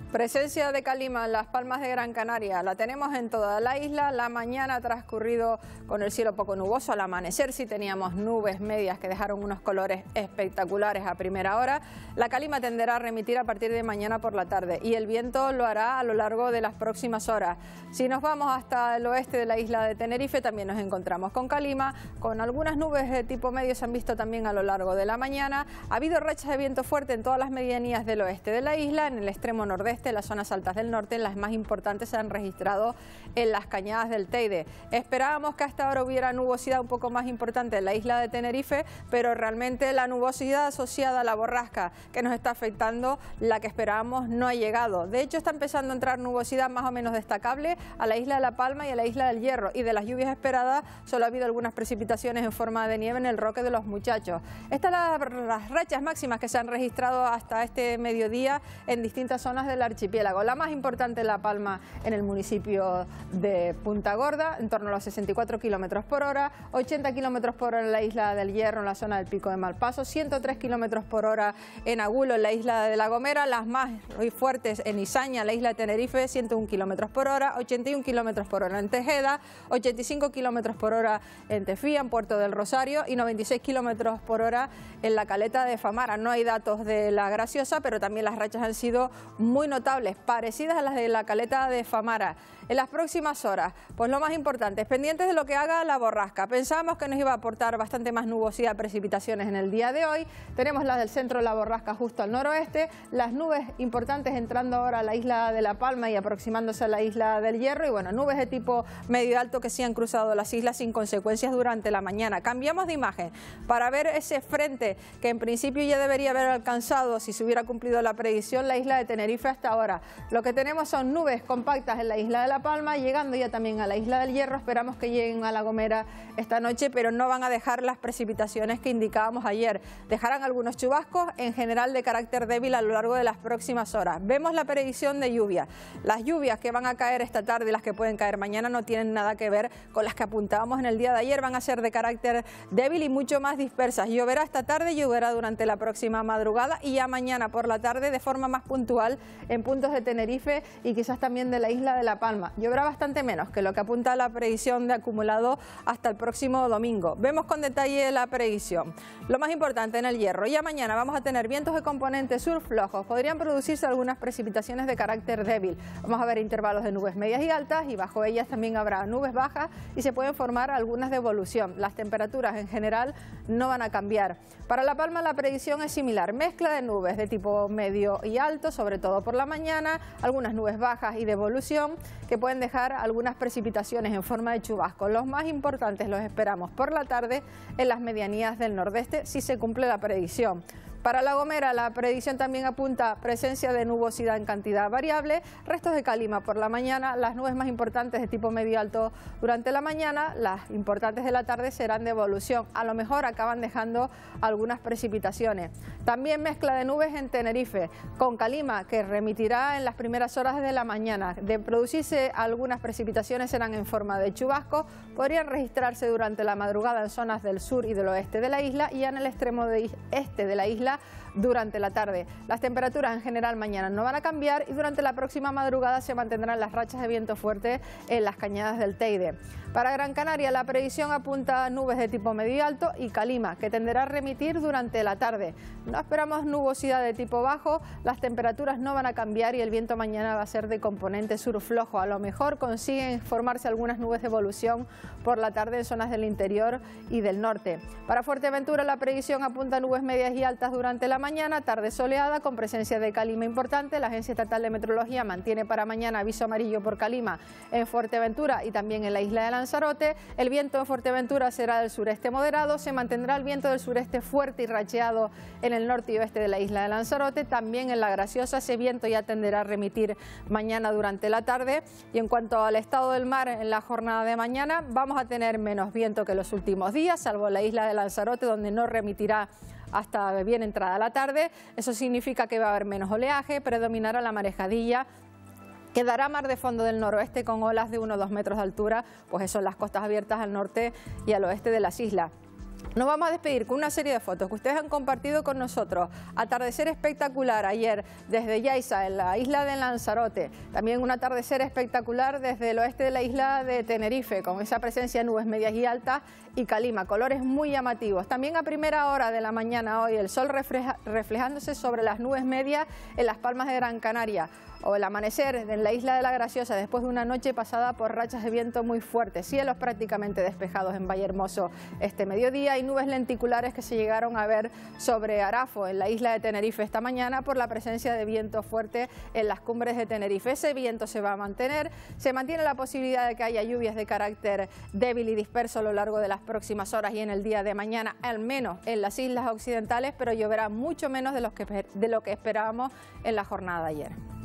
Presencia de calima en las Palmas de Gran Canaria, la tenemos en toda la isla. La mañana ha transcurrido con el cielo poco nuboso. Al amanecer sí teníamos nubes medias que dejaron unos colores espectaculares a primera hora. La calima tenderá a remitir a partir de mañana por la tarde y el viento lo hará a lo largo de las próximas horas. Si nos vamos hasta el oeste de la isla de Tenerife, también nos encontramos con calima, con algunas nubes de tipo medio se han visto también a lo largo de la mañana. Ha habido rachas de viento fuerte en todas las medianías del oeste de la isla, en el extremo nordeste, en las zonas altas del norte. Las más importantes se han registrado en las cañadas del Teide. Esperábamos que hasta ahora hubiera nubosidad un poco más importante en la isla de Tenerife, pero realmente la nubosidad asociada a la borrasca que nos está afectando, la que esperábamos, no ha llegado. De hecho, está empezando a entrar nubosidad más o menos destacable a la isla de La Palma y a la isla del Hierro, y de las lluvias esperadas solo ha habido algunas precipitaciones en forma de nieve en el Roque de los Muchachos. Estas son las rachas máximas que se han registrado hasta este mediodía en distintas zonas del archipiélago. La más importante es La Palma, en el municipio de Punta Gorda, en torno a los 64 kilómetros por hora, 80 kilómetros por hora en la isla del Hierro, en la zona del Pico de Malpaso, 103 kilómetros por hora en Agulo, en la isla de La Gomera, las más fuertes en Izaña, la isla de Tenerife, 101 kilómetros por hora, 81 kilómetros por hora en Tejeda, 85 kilómetros por hora en Tefía, en Puerto del Rosario, y 96 kilómetros por hora en la caleta de Famara. No hay datos de La Graciosa, pero también las rachas han sido muy notables, parecidas a las de la caleta de Famara. En las próximas horas, pues lo más importante, pendientes de lo que haga la borrasca. Pensábamos que nos iba a aportar bastante más nubosidad, precipitaciones en el día de hoy. Tenemos las del centro de la borrasca justo al noroeste, las nubes importantes entrando ahora a la isla de La Palma y aproximándose a la isla del Hierro, y bueno, nubes de tipo medio alto que sí han cruzado las islas sin consecuencias durante la mañana. Cambiamos de imagen para ver ese frente que en principio ya debería haber alcanzado, si se hubiera cumplido la predicción, la isla de Tenerife hasta ahora. Lo que tenemos son nubes compactas en la isla de La Palma, llegando ya también a la isla del Hierro. Esperamos que lleguen a La Gomera esta noche, pero no van a dejar las precipitaciones que indicábamos ayer. Dejarán algunos chubascos, en general de carácter débil, a lo largo de las próximas horas. Vemos la predicción de lluvia. Las lluvias que van a caer esta tarde y las que pueden caer mañana no tienen nada que ver con las que apuntábamos en el día de ayer. Van a ser de carácter débil y mucho más dispersas. Lloverá esta tarde, lloverá durante la próxima madrugada y ya mañana por la tarde de forma más puntual en puntos de Tenerife y quizás también de la isla de La Palma. Lloverá bastante menos que lo que apunta la predicción de acumulado hasta el próximo domingo. Vemos con detalle la predicción. Lo más importante en el Hierro, ya mañana vamos a tener vientos de componente sur flojos. Podrían producirse algunas precipitaciones de carácter débil. Vamos a ver intervalos de nubes medias y altas, y bajo ellas también habrá nubes bajas y se pueden formar algunas de evolución. Las temperaturas en general no van a cambiar. Para La Palma la predicción es similar, mezcla de nubes de tipo medio y alto, sobre todo por la mañana, algunas nubes bajas y de evolución que pueden dejar algunas precipitaciones en forma de chubasco. Los más importantes los esperamos por la tarde en las medianías del nordeste, si se cumple la predicción. Para La Gomera la predicción también apunta presencia de nubosidad en cantidad variable, restos de calima por la mañana, las nubes más importantes de tipo medio alto durante la mañana, las importantes de la tarde serán de evolución, a lo mejor acaban dejando algunas precipitaciones. También mezcla de nubes en Tenerife, con calima que remitirá en las primeras horas de la mañana. De producirse algunas precipitaciones serán en forma de chubasco, podrían registrarse durante la madrugada en zonas del sur y del oeste de la isla y en el extremo este de la isla durante la tarde. Las temperaturas en general mañana no van a cambiar y durante la próxima madrugada se mantendrán las rachas de viento fuerte en las cañadas del Teide. Para Gran Canaria la predicción apunta a nubes de tipo medio alto y calima que tenderá a remitir durante la tarde. No esperamos nubosidad de tipo bajo, las temperaturas no van a cambiar y el viento mañana va a ser de componente sur flojo. A lo mejor consiguen formarse algunas nubes de evolución por la tarde en zonas del interior y del norte. Para Fuerteventura la predicción apunta a nubes medias y altas durante la mañana, tarde soleada con presencia de calima importante. La Agencia Estatal de Meteorología mantiene para mañana aviso amarillo por calima en Fuerteventura y también en la isla de Lanzarote. El viento en Fuerteventura será del sureste moderado, se mantendrá el viento del sureste fuerte y racheado en el norte y oeste de la isla de Lanzarote. También en La Graciosa ese viento ya tenderá a remitir mañana durante la tarde. Y en cuanto al estado del mar en la jornada de mañana, vamos a tener menos viento que los últimos días, salvo la isla de Lanzarote donde no remitirá hasta bien entrada la tarde. Eso significa que va a haber menos oleaje, predominará la marejadilla. Quedará mar de fondo del noroeste con olas de 1 o 2 metros de altura, pues eso en las costas abiertas al norte y al oeste de las islas. Nos vamos a despedir con una serie de fotos que ustedes han compartido con nosotros. Atardecer espectacular ayer desde Yaiza, en la isla de Lanzarote. También un atardecer espectacular desde el oeste de la isla de Tenerife, con esa presencia de nubes medias y altas y calima, colores muy llamativos. También a primera hora de la mañana hoy el sol reflejándose sobre las nubes medias en las Palmas de Gran Canaria. O el amanecer en la isla de La Graciosa después de una noche pasada por rachas de viento muy fuertes. Cielos prácticamente despejados en Vallehermoso este mediodía y nubes lenticulares que se llegaron a ver sobre Arafo en la isla de Tenerife esta mañana por la presencia de viento fuerte en las cumbres de Tenerife. Ese viento se va a mantener, se mantiene la posibilidad de que haya lluvias de carácter débil y disperso a lo largo de las próximas horas y en el día de mañana, al menos en las islas occidentales, pero lloverá mucho menos de lo que esperábamos en la jornada de ayer.